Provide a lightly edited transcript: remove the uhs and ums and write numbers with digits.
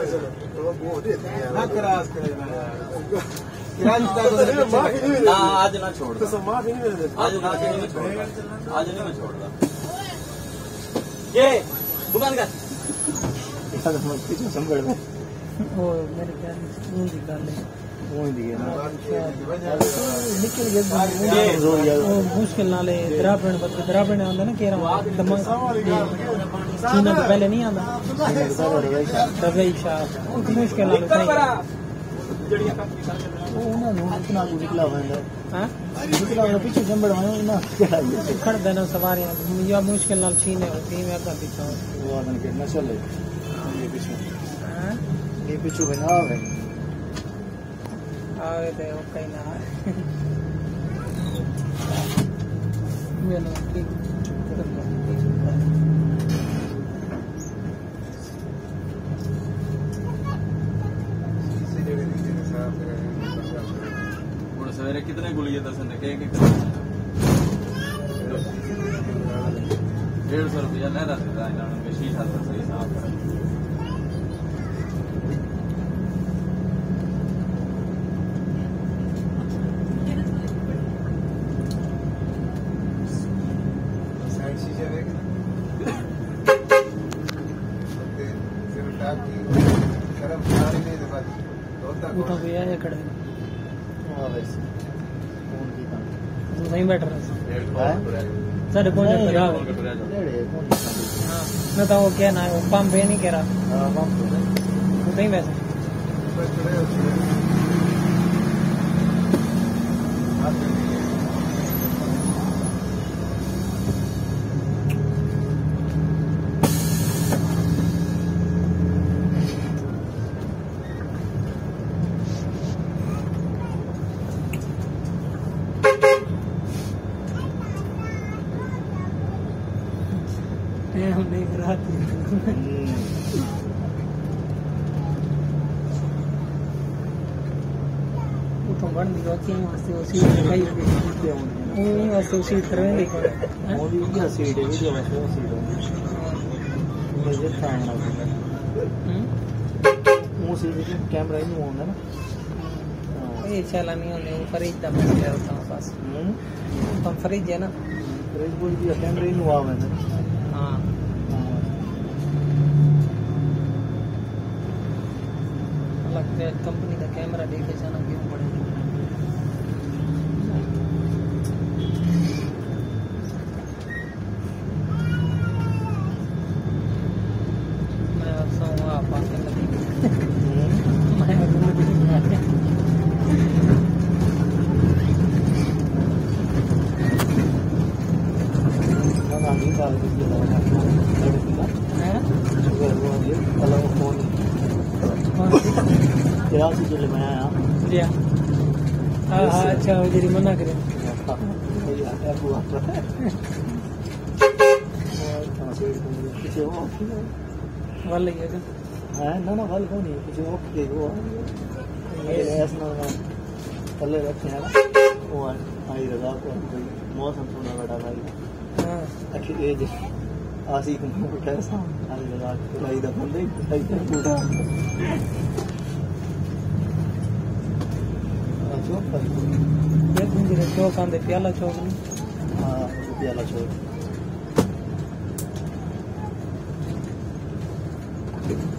तो वो देते हैं ना क्रॉस करना यार ना आज ना छोड़ तो समाज नहीं मिलते आज ना नहीं छोड़ता आज नहीं मैं छोड़ता ये दुकान का पीछे संभल में ओ मेरे ख्याल में निकाल ले वो ही दिए निकल गया वो मुश्किल नाले द्रावण आंदा ना कह रहा दिमाग चीना तो पहले नहीं आंदा रवई शाह उनकी मुश्किल नाले वो ना इतना निकला हुआ है हां निकला हुआ पीछे जंबड़ में ना खड़ देना सवारियां या मुश्किल नाल छीने होती है मैं पीछे वो आदमी के न चले ये पीछे बना है आवे थे वो कहीं ना मेरा ठीक सवेरे कितने गुलिये दस ने के 150 रुपया ले रहा था इन्होंने शीशा सही साफ कर उठा भी आया खड़े हां वैसे कौन की काम नहीं बैठ रहा साढ़े कौन जा रहा हां ना तो वो क्या ना वो पंप है नहीं कह रहा हां पंप तो नहीं वैसे हम नहीं कराते तो बन दिया कि वास्ते उसी कई वो वास्ते उसी तरह देखो वो भी क्या सीट है वीडियो में वो सीट है मुझे खाना वो सीट कैमरा ही नहीं होगा ना ये चला नहीं होने फरीद दा मैं होता हूं पास तो फरीद है ना फरीद बोल दिया कैमरा ही नहीं हुआ मैंने हां लगता है कंपनी का कैमरा लेके जाना क्यों पड़ेगा मैं अब सो आप आके लगी मैं नहीं था क्या चीज़ ले मैं आया लिया हाँ हाँ अच्छा वो जरी मना करे पीछे वो वाल लगी है है ना वाल कौन है पीछे वो के वो ऐसा ना पहले रखे हैं ना वो आई रजा को मौसम थोड़ा बड़ा भाई हाँ अच्छी एज आसी को उठा सा आई रजा लाई दा बंदे लाई दा उठा चौक पर ये मुझे चौक आंदे प्याला चौक नहीं हाँ प्याला चौक